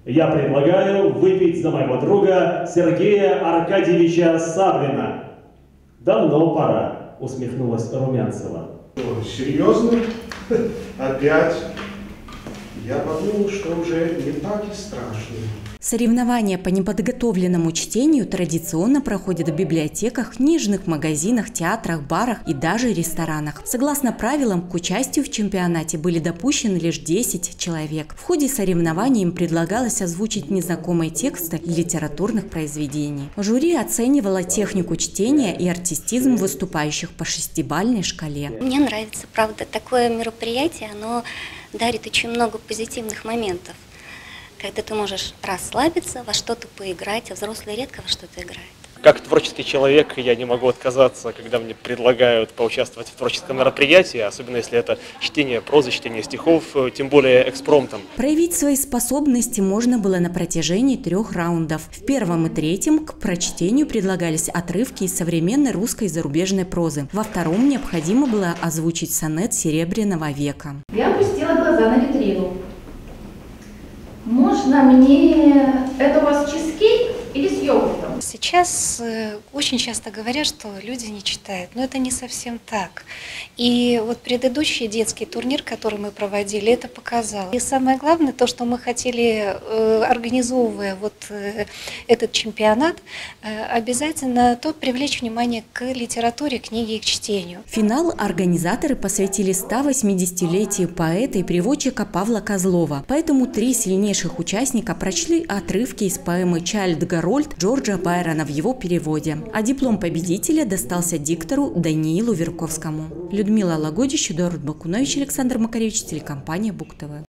Я предлагаю выпить за моего друга Сергея Аркадьевича Саблина. Давно пора, усмехнулась Румянцева. Серьезно? Опять? Я подумал, что уже не так и страшно. Соревнования по неподготовленному чтению традиционно проходят в библиотеках, книжных магазинах, театрах, барах и даже ресторанах. Согласно правилам, к участию в чемпионате были допущены лишь 10 человек. В ходе соревнований им предлагалось озвучить незнакомые тексты литературных произведений. Жюри оценивало технику чтения и артистизм выступающих по 6-бальной шкале. Мне нравится, правда, такое мероприятие, оно дарит очень много позитивных моментов. Когда ты можешь расслабиться, во что-то поиграть, а взрослые редко во что-то играют. Как творческий человек я не могу отказаться, когда мне предлагают поучаствовать в творческом мероприятии, особенно если это чтение прозы, чтение стихов, тем более экспромтом. Проявить свои способности можно было на протяжении 3 раундов. В первом и третьем к прочтению предлагались отрывки из современной русской и зарубежной прозы. Во втором необходимо было озвучить сонет Серебряного века. Я опустила глаза на витрину. Можно мне, это у вас чизкейк или с йогуртом? Сейчас очень часто говорят, что люди не читают, но это не совсем так. И вот предыдущий детский турнир, который мы проводили, это показал. И самое главное, то, что мы хотели, организовывая вот этот чемпионат, обязательно привлечь внимание к литературе, книге и к чтению. Финал организаторы посвятили 180-летию поэта и переводчика Павла Козлова. Поэтому 3 сильнейших участника прочли отрывки из поэмы «Чайльд Гарольд» Джорджа Байрона в его переводе. А диплом победителя достался диктору Даниилу Верковскому. Людмила Лагодич, Эдуард Бакунович, Александр Макаревич, телекомпания Бук ТВ.